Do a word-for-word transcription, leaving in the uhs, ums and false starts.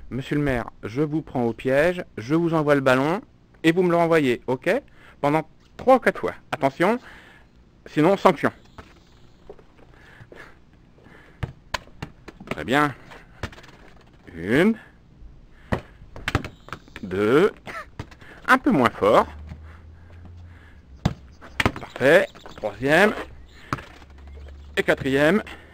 Monsieur le maire, je vous prends au piège, je vous envoie le ballon, et vous me le renvoyez, ok? Pendant trois ou quatre fois. Attention, sinon sanction. Très bien. Une. Deux. Un peu moins fort. Parfait. Troisième. Et quatrième.